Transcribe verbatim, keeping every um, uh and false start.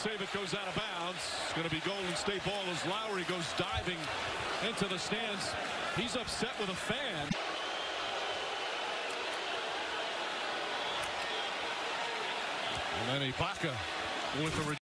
save it, goes out of bounds. It's going to be Golden State ball as Lowry goes diving into the stands. He's upset with a fan. And then Ibaka with the